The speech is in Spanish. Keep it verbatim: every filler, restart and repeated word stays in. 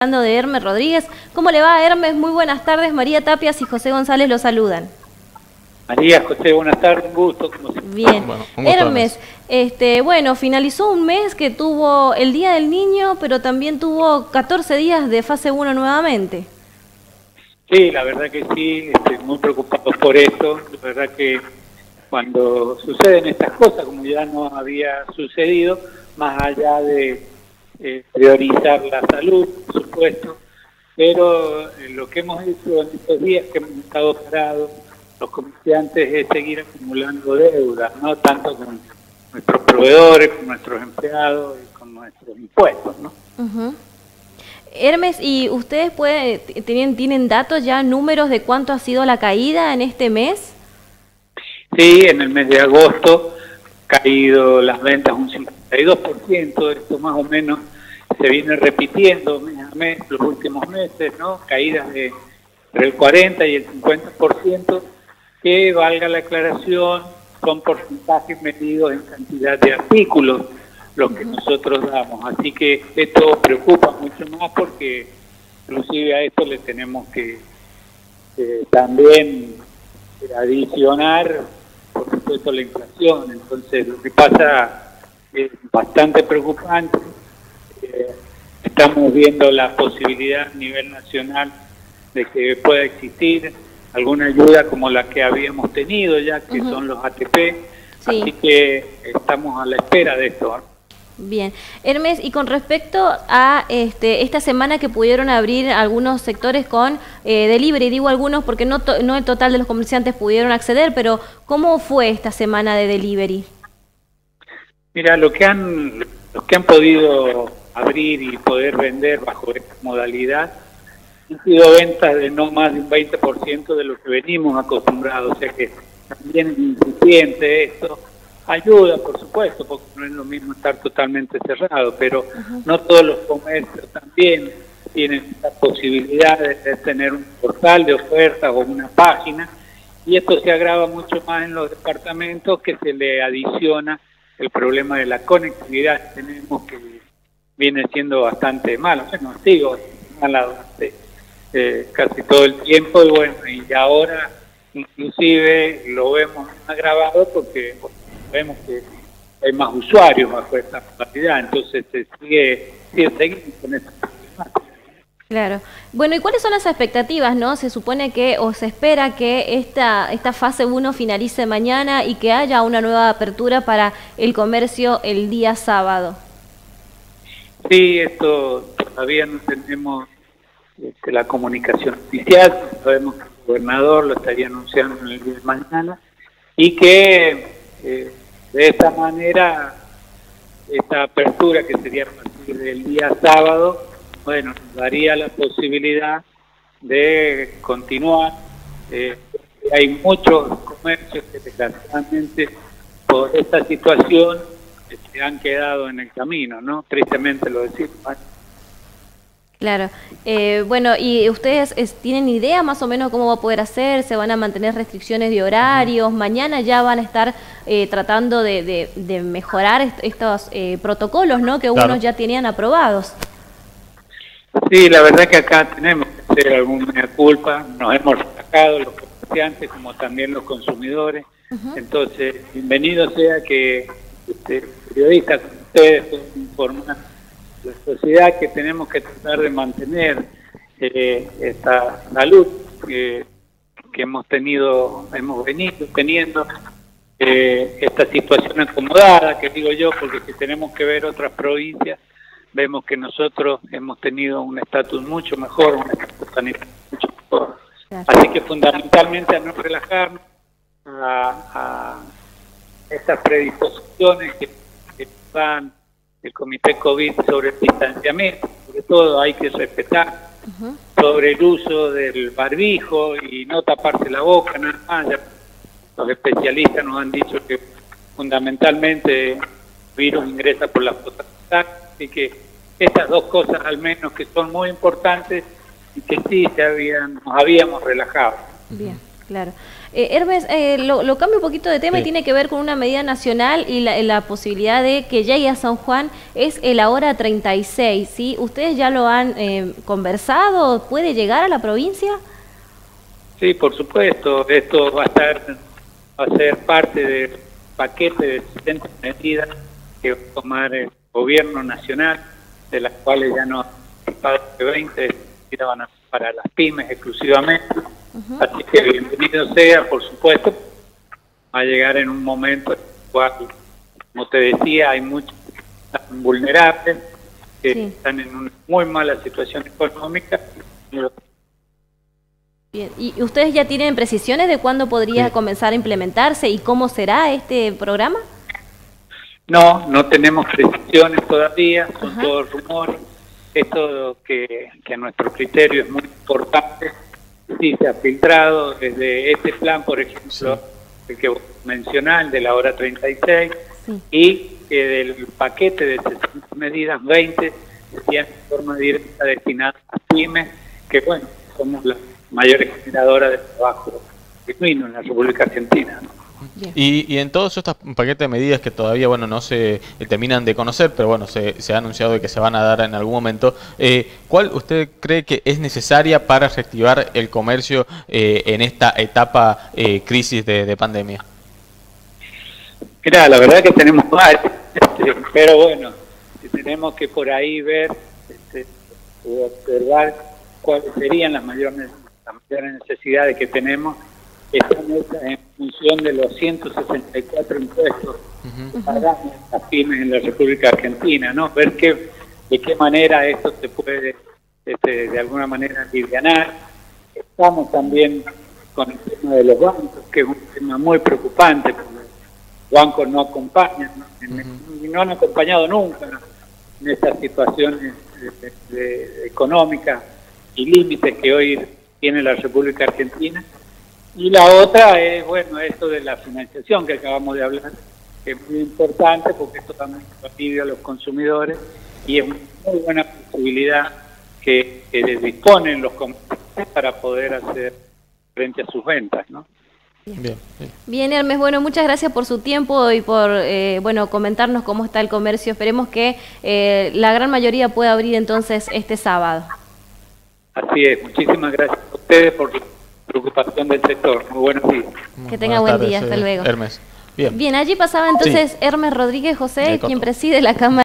Hablando de Hermes Rodríguez. ¿Cómo le va, Hermes? Muy buenas tardes. María Tapias y José González lo saludan. María, José, buenas tardes, un gusto. Como Bien. Bueno, un gusto, Hermes, este, bueno, finalizó un mes que tuvo el Día del Niño, pero también tuvo catorce días de fase uno nuevamente. Sí, la verdad que sí, estoy muy preocupado por esto. La verdad que cuando suceden estas cosas, como ya no había sucedido, más allá de eh, priorizar la salud, por supuesto, pero eh, lo que hemos hecho en estos días que hemos estado parados, los comerciantes, es seguir acumulando deudas, ¿no? Tanto con nuestros proveedores, con nuestros empleados y con nuestros impuestos, ¿no? Uh-huh. Hermes, ¿y ustedes pueden, tienen, tienen datos ya, números de cuánto ha sido la caída en este mes? Sí, en el mes de agosto ha caído las ventas un cincuenta y dos por ciento, esto más o menos se viene repitiendo mes a mes los últimos meses, ¿no? Caídas de entre el cuarenta y el cincuenta por ciento, que valga la aclaración, son porcentajes medidos en cantidad de artículos los que nosotros damos, así que esto preocupa mucho más porque inclusive a esto le tenemos que eh, también adicionar, por supuesto, la inflación. Entonces lo que pasa es bastante preocupante. Eh, estamos viendo la posibilidad a nivel nacional de que pueda existir alguna ayuda como la que habíamos tenido ya, que uh-huh. son los A T P, sí. Así que estamos a la espera de esto, ¿no? Bien. Hermes, y con respecto a este, esta semana que pudieron abrir algunos sectores con eh, delivery, digo algunos porque no, to no el total de los comerciantes pudieron acceder, pero ¿cómo fue esta semana de delivery? Mira, lo que han, los que han podido abrir y poder vender bajo esta modalidad han sido ventas de no más de un veinte por ciento de lo que venimos acostumbrados, o sea que también es insuficiente esto. Ayuda, por supuesto, porque no es lo mismo estar totalmente cerrado, pero uh-huh. no todos los comercios también tienen la posibilidad de, de tener un portal de ofertas o una página, y esto se agrava mucho más en los departamentos, que se le adiciona el problema de la conectividad que tenemos, que viene siendo bastante malo. Bueno, sigo mala durante eh, casi todo el tiempo, y bueno, y ahora inclusive lo vemos agravado porque vemos que hay más usuarios bajo esta modalidad, entonces se sigue, sigue seguimos con esta problemática. Claro. Bueno, ¿y cuáles son las expectativas, no? Se supone que, o se espera que esta, esta fase uno finalice mañana y que haya una nueva apertura para el comercio el día sábado. Sí, esto todavía no tenemos este, la comunicación oficial, sabemos que el gobernador lo estaría anunciando en el día de mañana, y que eh, de esta manera, esta apertura que sería a partir del día sábado, bueno, nos daría la posibilidad de continuar. Eh, hay muchos comercios que desgraciadamente por esta situación se han quedado en el camino, ¿no? Tristemente lo decimos. Claro. Eh, bueno, ¿y ustedes es, tienen idea más o menos cómo va a poder hacer? ¿Se van a mantener restricciones de horarios? ¿Mañana ya van a estar eh, tratando de, de, de mejorar est estos eh, protocolos, ¿no? Que claro. unos ya tenían aprobados? Sí, la verdad que acá tenemos que hacer alguna culpa. Nos hemos sacado los comerciantes como también los consumidores. Uh-huh. Entonces, bienvenido sea que este, periodistas como ustedes puedan informar la sociedad, que tenemos que tratar de mantener eh, esta salud que, que hemos tenido, hemos venido teniendo, eh, esta situación acomodada, que digo yo, porque si tenemos que ver otras provincias, vemos que nosotros hemos tenido un estatus mucho mejor, un estatus sanitario mucho mejor. Gracias. Así que fundamentalmente a no relajarnos, a, a estas predisposiciones que, que dan el Comité COVID sobre el distanciamiento, sobre todo hay que respetar, uh-huh. sobre el uso del barbijo y no taparse la boca, nada más. Ya los especialistas nos han dicho que fundamentalmente el virus ingresa por las fosas nasales, así que estas dos cosas al menos que son muy importantes y que sí se habían, nos habíamos relajado. Bien. Claro. Eh, Hermes, eh, lo, lo cambio un poquito de tema Sí. y tiene que ver con una medida nacional y la, la posibilidad de que llegue a San Juan, es el ahora treinta y seis, ¿sí? ¿Ustedes ya lo han eh, conversado? ¿Puede llegar a la provincia? Sí, por supuesto, esto va a estar, va a ser parte del paquete de sesenta medidas que va a tomar el gobierno nacional, de las cuales ya no han de veinte, ya van a para las pymes exclusivamente. Uh-huh. Así que bienvenido sea, por supuesto, va a llegar en un momento en el cual, como te decía, hay muchos vulnerables que sí. están en una muy mala situación económica. Bien. ¿Y ustedes ya tienen precisiones de cuándo podría sí. comenzar a implementarse y cómo será este programa? No, no tenemos precisiones todavía, son uh-huh. todos rumores. Esto que, que a nuestro criterio es muy importante, sí se ha filtrado desde este plan, por ejemplo, sí. el que mencioné, de la hora treinta y seis, sí. y que del paquete de sesenta medidas, veinte serían de forma directa destinadas a pymes, que bueno, somos las mayores generadoras de trabajo genuino en la República Argentina, ¿no? Y, y en todos estos paquetes de medidas que todavía bueno no se eh, terminan de conocer, pero bueno, se, se ha anunciado que se van a dar en algún momento, eh, ¿cuál usted cree que es necesaria para reactivar el comercio eh, en esta etapa eh, crisis de, de pandemia? Mira, la verdad que tenemos varios, este, pero bueno, tenemos que por ahí ver, este, observar cuáles serían las mayores, las mayores necesidades que tenemos. Están hechas en función de los ciento sesenta y cuatro impuestos que pagan las pymes en la República Argentina, ¿no? Ver qué, de qué manera esto se puede, este, de alguna manera, alivianar. Estamos también con el tema de los bancos, que es un tema muy preocupante, porque los bancos no acompañan, ¿no? Uh-huh. Y no han acompañado nunca en estas situaciones de, de, de económicas y límites que hoy tiene la República Argentina. Y la otra es, bueno, esto de la financiación que acabamos de hablar, que es muy importante porque esto también alivia a los consumidores y es una muy buena posibilidad que, que disponen los comerciantes para poder hacer frente a sus ventas, ¿no? Bien, bien. Bien, Hermes, bueno, muchas gracias por su tiempo y por eh, bueno comentarnos cómo está el comercio. Esperemos que eh, la gran mayoría pueda abrir entonces este sábado. Así es, muchísimas gracias a ustedes por preocupación del sector. Muy buenos días. Que tenga buen día, hasta luego. Hermes. Bien. Bien, allí pasaba entonces sí. Hermes Rodríguez José, quien preside la Cámara.